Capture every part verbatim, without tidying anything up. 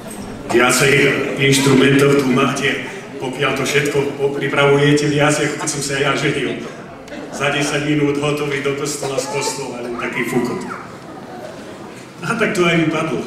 Viacej inštrumentov tu máte, pokiaľ to všetko pripravujete viacej, ako keď som sa ja ženil. Za desať minút hotový do kostola z kostola, len taký fúkot. A tak to aj vypadlo.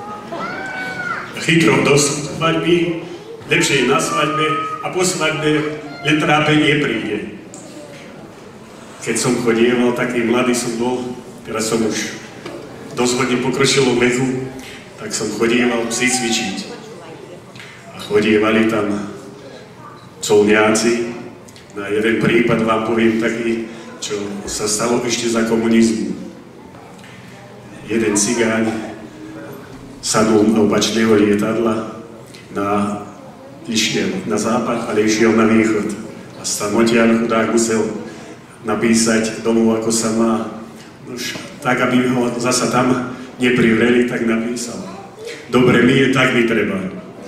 Chytro do svadby, lepšie na svadbe a po svadbe len trápenie príde. Keď som chodieval, taký mladý som bol, teraz som už dosť hodne pokročilom veku, tak som chodieval psi cvičiť. A chodievali tam colňáci. Na jeden prípad vám poviem taký, čo sa stalo ešte za komunizmu. Jeden cigáň sadol na opačného lietadla, na, išiel na západ, ale išiel na východ. A stamotiaľ chudák musel napísať domov, ako sa má. Nož, tak, aby ho zasa tam neprivreli, tak napísal. Dobre mi je, tak mi treba.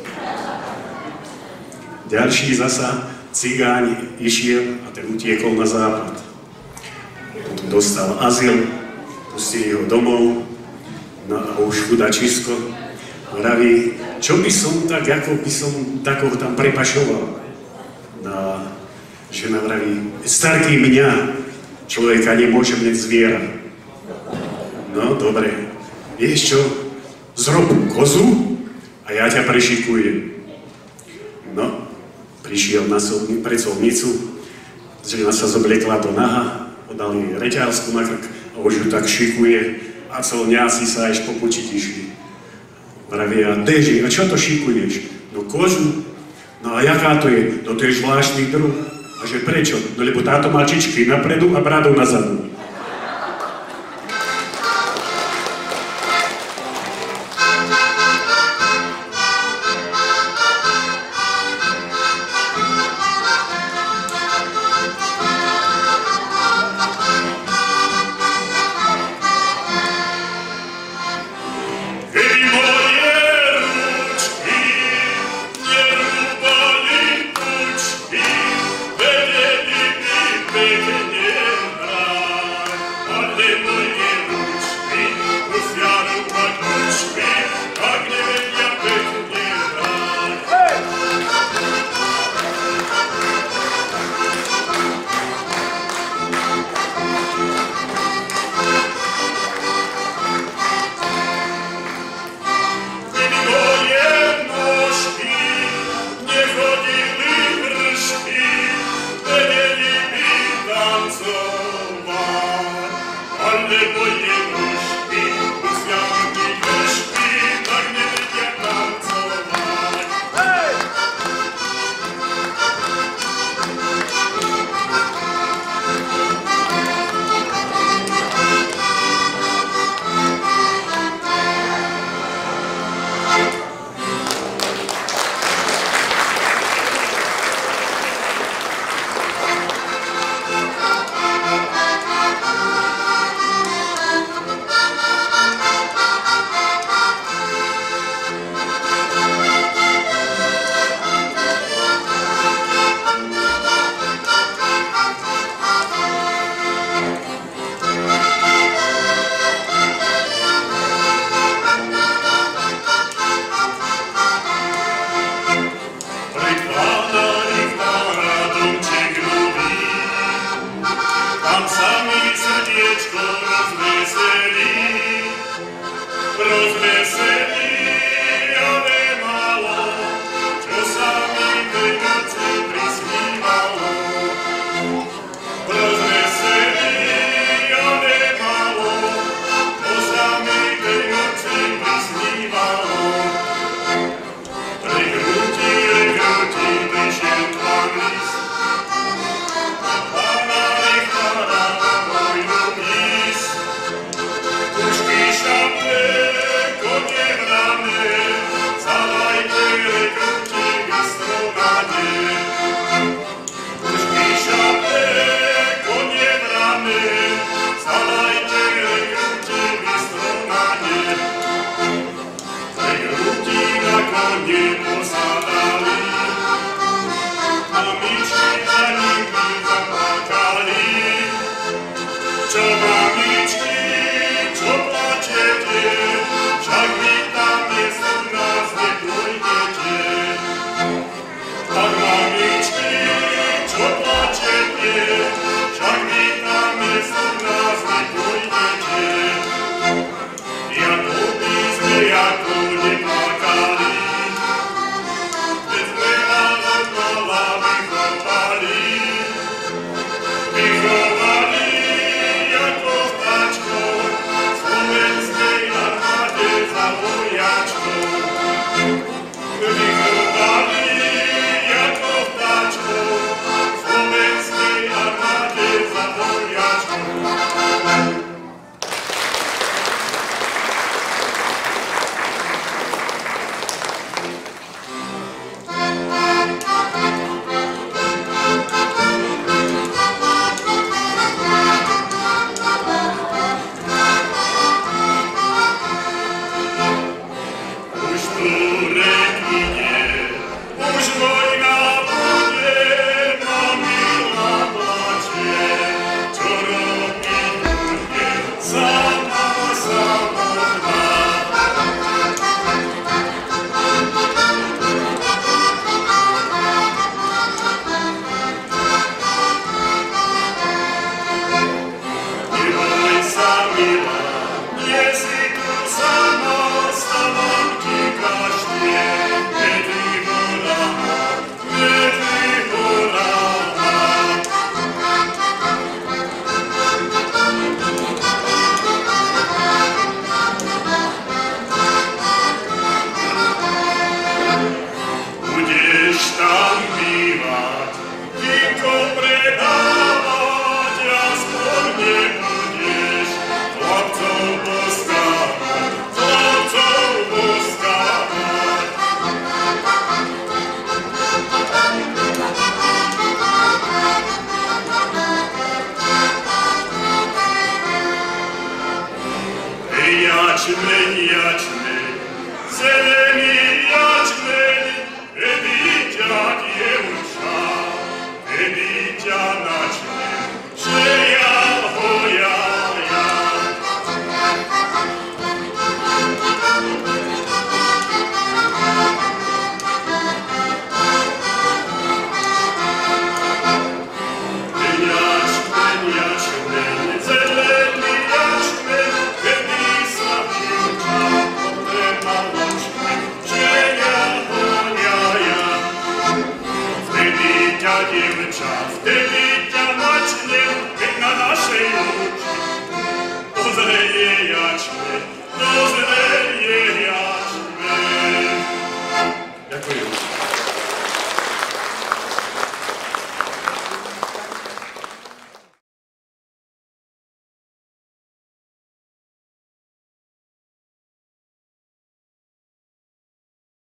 Ďalší zasa cigáň išiel a ten utiekol na západ. Potom dostal azyl, pustili ho domov, no a už chudačisko vraví, čo by som tak, ako by som takoho tam prepašoval. No, žena vraví, starky mňa, človeka nemôže mať zviera. No, dobre, vieš čo, zrob kozu a ja ťa prešikujem. No, prišiel na solni, pred solnicu, žena sa zobliekla do naha, podali reťazku na krk a už ju tak šikuje a colňáci sa až popučiť išli. Vravia, Deži, a čo to šikuješ? No kožu. No a jaká to je? No to je zvláštny druh. A že prečo? No lebo táto má čičky napredu a bradu nazadu. Zadajte, rekruti, bystro nádej. ячмень, ячмень, зелений ячмень, де дитя дівча, де дитя начне, шеял, гоял я. Ячмень, ячмень, зелений ячмень, де дитя дівча, Дитя дівча,